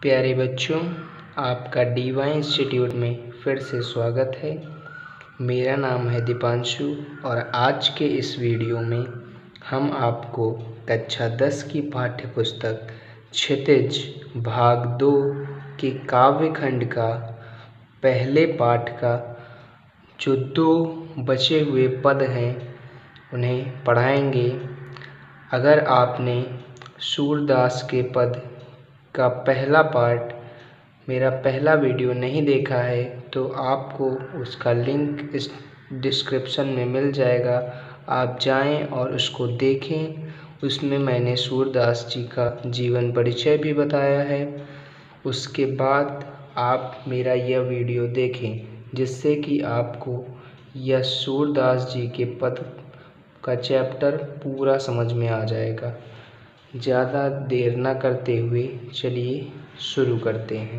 प्यारे बच्चों, आपका डिवाइन इंस्टीट्यूट में फिर से स्वागत है। मेरा नाम है दीपांशु और आज के इस वीडियो में हम आपको कक्षा 10 की पाठ्य पुस्तक क्षितिज भाग 2 के काव्य खंड का पहले पाठ का जो 2 बचे हुए पद हैं उन्हें पढ़ाएंगे। अगर आपने सूरदास के पद का पहला पार्ट मेरा पहला वीडियो नहीं देखा है तो आपको उसका लिंक इस डिस्क्रिप्शन में मिल जाएगा। आप जाएं और उसको देखें। उसमें मैंने सूरदास जी का जीवन परिचय भी बताया है। उसके बाद आप मेरा यह वीडियो देखें जिससे कि आपको यह सूरदास जी के पद का चैप्टर पूरा समझ में आ जाएगा। ज़्यादा देर न करते हुए चलिए शुरू करते हैं।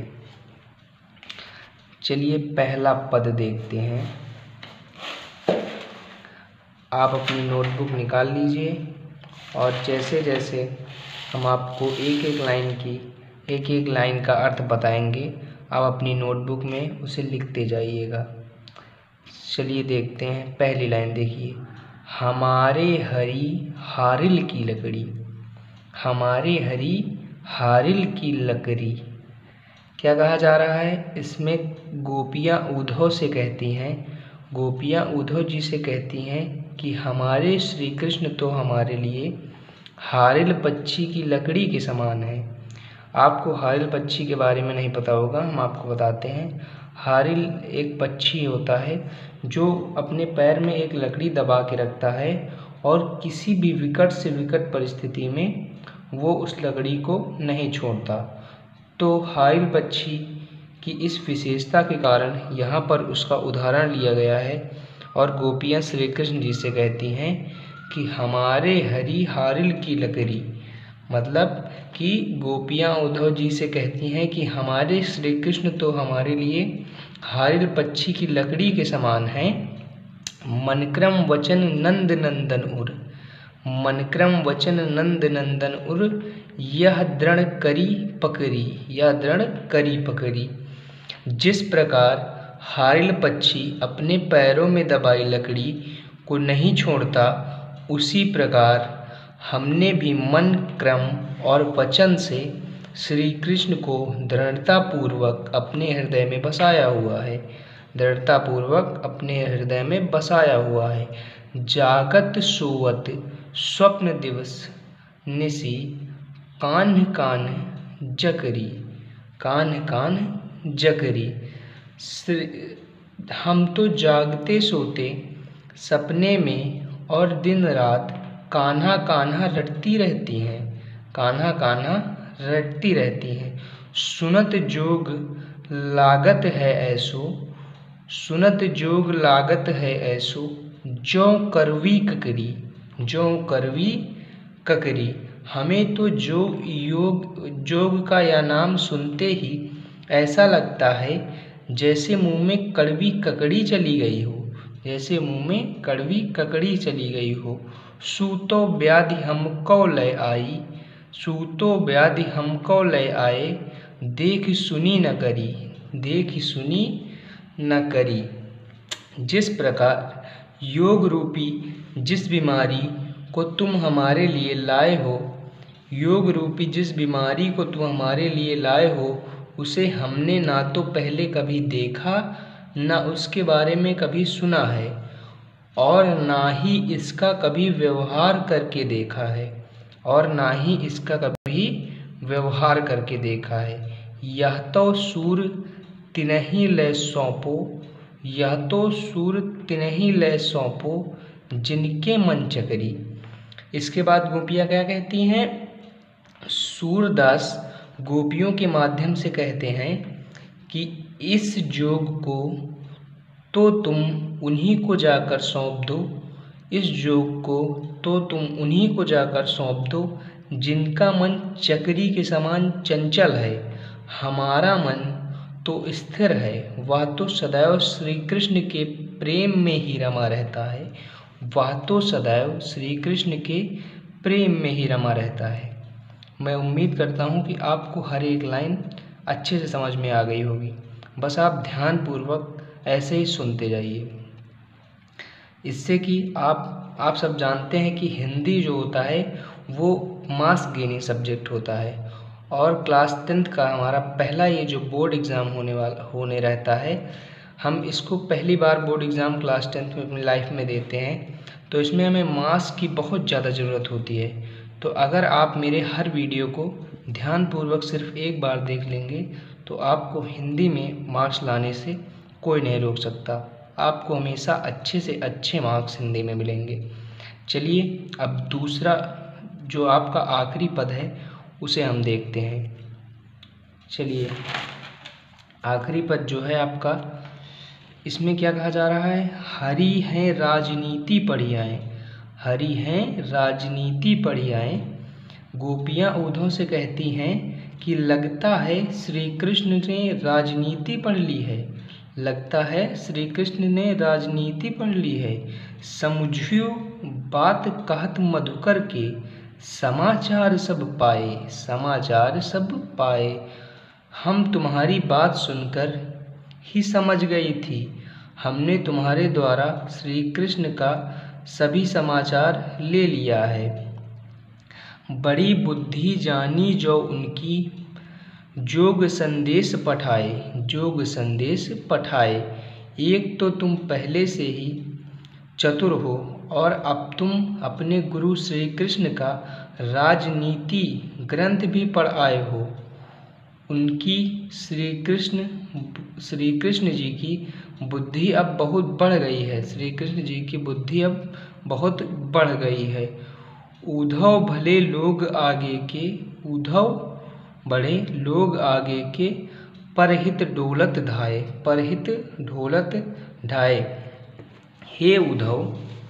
चलिए पहला पद देखते हैं। आप अपनी नोटबुक निकाल लीजिए और जैसे जैसे हम आपको एक एक लाइन का अर्थ बताएंगे, आप अपनी नोटबुक में उसे लिखते जाइएगा। चलिए देखते हैं। पहली लाइन देखिए, हमारे हरी हारिल की लकड़ी। हमारे हरी हारिल की लकड़ी क्या कहा जा रहा है? इसमें गोपियाँ उद्धव से कहती हैं, गोपियाँ उद्धव जी से कहती हैं कि हमारे श्री कृष्ण तो हमारे लिए हारिल पक्षी की लकड़ी के समान है। आपको हारिल पक्षी के बारे में नहीं पता होगा, हम आपको बताते हैं। हारिल एक पक्षी होता है जो अपने पैर में एक लकड़ी दबा के रखता है और किसी भी विकट से विकट परिस्थिति में वो उस लकड़ी को नहीं छोड़ता। तो हारिल पक्षी की इस विशेषता के कारण यहाँ पर उसका उदाहरण लिया गया है और गोपियाँ श्री कृष्ण जी से कहती हैं कि हमारे हरी हारिल की लकड़ी, मतलब कि गोपियाँ उद्धव जी से कहती हैं कि हमारे श्री कृष्ण तो हमारे लिए हारिल पक्षी की लकड़ी के समान हैं। मनक्रम वचन नंद नंदन उर, मनक्रम वचन नंद नंदन उर, यह दृढ़ करी पकड़ी, यह दृढ़ करी पकड़ी। जिस प्रकार हारिल पक्षी अपने पैरों में दबाई लकड़ी को नहीं छोड़ता, उसी प्रकार हमने भी मन, क्रम और वचन से श्री कृष्ण को दृढ़तापूर्वक अपने हृदय में बसाया हुआ है, दृढ़तापूर्वक अपने हृदय में बसाया हुआ है। जागत सोवत स्वप्न दिवस निसी, कान्ह कान्ह जकरी, कान्ह कान्ह जकरी। हम तो जागते सोते सपने में और दिन रात कान्हा कान्हा रटती रहती हैं, कान्हा कान्हा रटती रहती हैं। सुनत जोग लागत है ऐसो, सुनत जोग लागत है ऐसो, जो करवी ककरी, जो करवी ककरी। हमें तो जोग का यह नाम सुनते ही ऐसा लगता है जैसे मुंह में कड़वी ककड़ी चली गई हो, जैसे मुंह में कड़वी ककड़ी चली गई हो। सूतो व्याधि हमको लय आई, सूतो व्याधि हमको लय आए, देख सुनी न करी, देख सुनी न करी। जिस प्रकार योग रूपी जिस बीमारी को तुम हमारे लिए लाए हो, योग रूपी जिस बीमारी को तुम हमारे लिए लाए हो, उसे हमने ना तो पहले कभी देखा, ना उसके बारे में कभी सुना है और ना ही इसका कभी व्यवहार करके देखा है, और ना ही इसका कभी व्यवहार करके देखा है। यह तो सूर तिनहि लय सौंपो, यह तो सूर तिनहि लय सौंपो, जिनके मन चकरी। इसके बाद गोपियाँ क्या कहती हैं? सूरदास गोपियों के माध्यम से कहते हैं कि इस जोग को तो तुम उन्हीं को जाकर सौंप दो, इस जोग को तो तुम उन्हीं को जाकर सौंप दो जिनका मन चकरी के समान चंचल है। हमारा मन तो स्थिर है, वह तो सदैव श्री कृष्ण के प्रेम में ही रमा रहता है, वह तो सदैव श्री कृष्ण के प्रेम में ही रमा रहता है। मैं उम्मीद करता हूँ कि आपको हर एक लाइन अच्छे से समझ में आ गई होगी। बस आप ध्यानपूर्वक ऐसे ही सुनते जाइए, इससे कि आप सब जानते हैं कि हिंदी जो होता है वो मार्क्स गेनिंग सब्जेक्ट होता है, और क्लास 10th का हमारा पहला ये जो बोर्ड एग्ज़ाम होने रहता है, हम इसको पहली बार बोर्ड एग्ज़ाम क्लास 10th में अपनी लाइफ में देते हैं, तो इसमें हमें मार्क्स की बहुत ज़्यादा ज़रूरत होती है। तो अगर आप मेरे हर वीडियो को ध्यानपूर्वक सिर्फ एक बार देख लेंगे तो आपको हिंदी में मार्क्स लाने से कोई नहीं रोक सकता। आपको हमेशा अच्छे से अच्छे मार्क्स हिंदी में मिलेंगे। चलिए अब दूसरा जो आपका आखिरी पद है उसे हम देखते हैं। चलिए आखिरी पद जो है आपका, इसमें क्या कहा जा रहा है? हरी हैं राजनीति पढ़ियाएँ, हरी हैं राजनीति पढ़ियाएँ, गोपियाँ उद्धव से कहती हैं कि लगता है श्री कृष्ण ने राजनीति पढ़ ली है, लगता है श्री कृष्ण ने राजनीति पढ़ ली है। समझियो बात कहत मधुकर के, समाचार सब पाए, समाचार सब पाए। हम तुम्हारी बात सुनकर ही समझ गई थी, हमने तुम्हारे द्वारा श्री कृष्ण का सभी समाचार ले लिया है। बड़ी बुद्धि जानी जो उनकी, जोग संदेश पठाए, जोग संदेश पठाए। एक तो तुम पहले से ही चतुर हो, और अब तुम अपने गुरु श्री कृष्ण का राजनीति ग्रंथ भी पढ़ आए हो। उनकी श्री कृष्ण जी की बुद्धि अब बहुत बढ़ गई है, श्री कृष्ण जी की बुद्धि अब बहुत बढ़ गई है। उद्धव भले लोग आगे के, उद्धव बड़े लोग आगे के, परहित डोलत धाये, परहित ढोलत ढाए। हे उद्धव,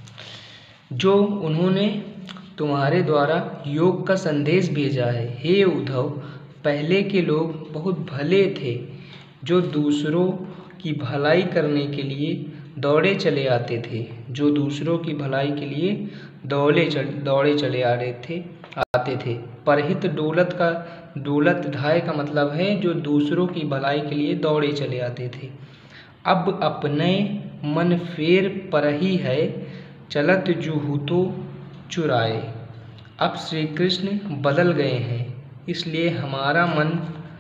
जो उन्होंने तुम्हारे द्वारा योग का संदेश भेजा है, हे उद्धव, पहले के लोग बहुत भले थे, जो दूसरों की भलाई करने के लिए दौड़े चले आते थे, जो दूसरों की भलाई के लिए दौड़े चले आते थे। परहित डोलत धाय का मतलब है जो दूसरों की भलाई के लिए दौड़े चले आते थे। अब अपने मन फेर परही है, चलत जूहूतो चुराए। अब श्री कृष्ण बदल गए हैं, इसलिए हमारा मन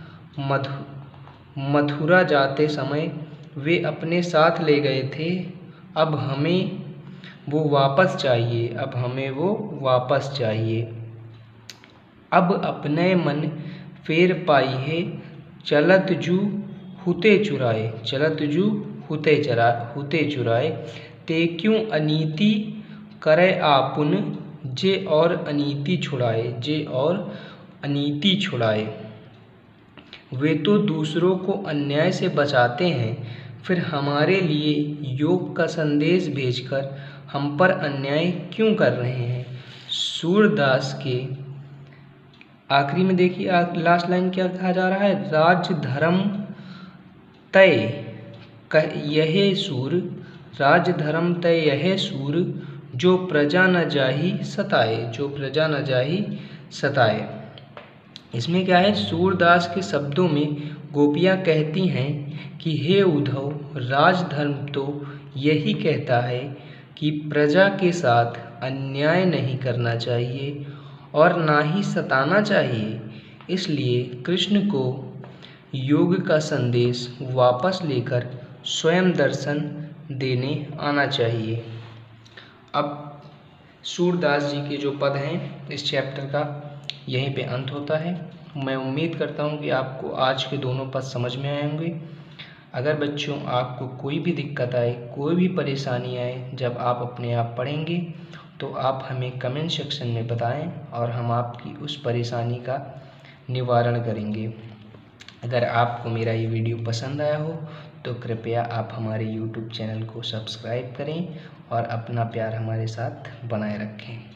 मथुरा जाते समय वे अपने साथ ले गए थे। अब हमें वो वापस चाहिए, अब हमें वो वापस चाहिए। अब अपने मन फेर पाई है, चलत जू हुते चुराए, चलत जू हुते चुराए। ते क्यों अनीति करे आपुन, जे और अनीति छुड़ाए, जे और अनीति छुड़ाए। वे तो दूसरों को अन्याय से बचाते हैं, फिर हमारे लिए योग का संदेश भेजकर हम पर अन्याय क्यों कर रहे हैं। सूरदास के आखिरी में देखिए लास्ट लाइन क्या कहा जा रहा है? राज धर्म तय यह सूर, राज धर्म तय यह सूर, जो प्रजा न जाहि सताए, जो प्रजा न जाहि सताए। इसमें क्या है? सूरदास के शब्दों में गोपियाँ कहती हैं कि हे उद्धव, राजधर्म तो यही कहता है कि प्रजा के साथ अन्याय नहीं करना चाहिए और ना ही सताना चाहिए। इसलिए कृष्ण को योग का संदेश वापस लेकर स्वयं दर्शन देने आना चाहिए। अब सूरदास जी के जो पद हैं इस चैप्टर का यहीं पे अंत होता है। मैं उम्मीद करता हूँ कि आपको आज के दोनों पद समझ में आए होंगे। अगर बच्चों आपको कोई भी दिक्कत आए, कोई भी परेशानी आए जब आप अपने आप पढ़ेंगे, तो आप हमें कमेंट सेक्शन में बताएं और हम आपकी उस परेशानी का निवारण करेंगे। अगर आपको मेरा ये वीडियो पसंद आया हो तो कृपया आप हमारे YouTube चैनल को सब्सक्राइब करें और अपना प्यार हमारे साथ बनाए रखें।